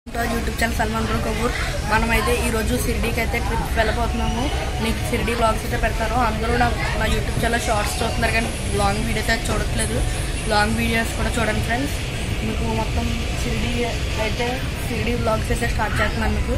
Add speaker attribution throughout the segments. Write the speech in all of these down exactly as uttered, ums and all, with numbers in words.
Speaker 1: YouTube channel Salman bro Kapoor మనమైతే ఈరోజు షిరిడీకి అయితే ట్రిప్ వెళ్ళిపోతున్నాము. మీకు షిరిడీ బ్లాగ్స్ అయితే పెడతాను. అందరూ నా నా యూట్యూబ్ ఛానల్ షార్ట్స్ చూస్తున్నారు కానీ లాంగ్ వీడియో అయితే చూడట్లేదు. లాంగ్ వీడియోస్ కూడా చూడండి ఫ్రెండ్స్. మీకు మొత్తం షిరిడీ అయితే షిరిడీ బ్లాగ్స్ అయితే స్టార్ట్ చేస్తున్నాను మీకు.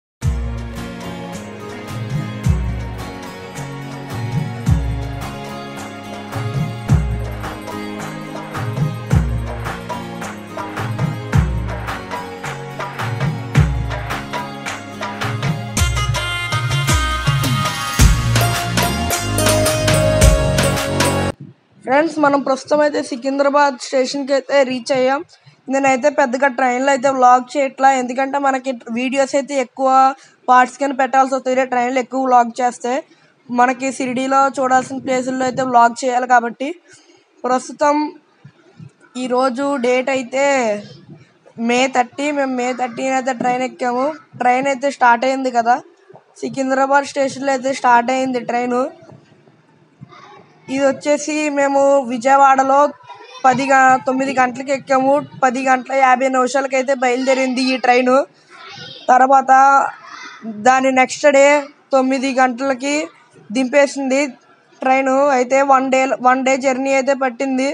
Speaker 1: ఫ్రెండ్స్ మనం ప్రస్తుతం అయితే సికింద్రాబాద్ స్టేషన్కి అయితే రీచ్ అయ్యాం. నేనైతే పెద్దగా ట్రైన్లో అయితే వ్లాగ్ చేయట్లా, ఎందుకంటే మనకి వీడియోస్ అయితే ఎక్కువ పార్ట్స్ కింద పెట్టాల్సి వస్తుంది. ట్రైన్లో ఎక్కువ వ్లాగ్ చేస్తే మనకి షిరిడీలో చూడాల్సిన ప్లేసుల్లో అయితే వ్లాగ్ చేయాలి. కాబట్టి ప్రస్తుతం ఈరోజు డేట్ అయితే మే థర్టీ మేము మే థర్టీని అయితే ట్రైన్ ఎక్కాము. ట్రైన్ అయితే స్టార్ట్ అయింది కదా, సికింద్రాబాద్ స్టేషన్లో అయితే స్టార్ట్ అయింది ట్రైను. ఇది వచ్చేసి మేము విజయవాడలో పది తొమ్మిది గంటలకి ఎక్కాము. పది గంటల యాభై నిమిషాలకి అయితే బయలుదేరింది ఈ ట్రైను. తర్వాత దాని నెక్స్ట్ డే తొమ్మిది గంటలకి దింపేసింది ట్రైను. అయితే one day one day journey అయితే పట్టింది.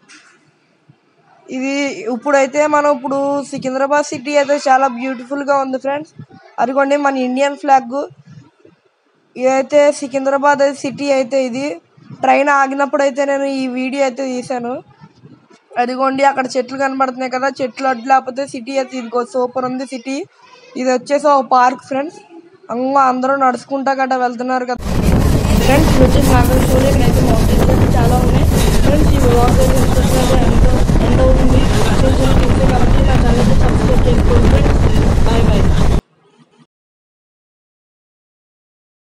Speaker 1: ఇది ఇప్పుడైతే మనం ఇప్పుడు సికింద్రాబాద్ సిటీ అయితే చాలా బ్యూటిఫుల్గా ఉంది ఫ్రెండ్స్. అదిగోండి మన ఇండియన్ ఫ్లాగ్. ఇదైతే సికింద్రాబాద్ సిటీ అయితే ఇది. ట్రైన్ ఆగినప్పుడు అయితే నేను ఈ వీడియో అయితే తీశాను. అదిగోండి అక్కడ చెట్లు కనబడుతున్నాయి కదా, చెట్లు అడ్డు లేకపోతే సిటీ అయితే ఇదిగో సూపర్ ఉంది సిటీ. ఇది వచ్చేసి ఒక పార్క్ ఫ్రెండ్స్. అంగ అందరూ నడుచుకుంటా గట్రా వెళ్తున్నారు కదా ఫ్రెండ్స్. ఇది వచ్చేసి నాగేశ్వరి. ఇక్కడైతే మౌంటైన్స్ అయితే చాలా ఉన్నాయి ఫ్రెండ్స్. ఈ వ్లాగ్ అయితే ఎంతో ఎండ్ అవుతుంది. కాబట్టి నా ఛానల్ అయితే సబ్స్క్రైబ్ చేసుకోండి.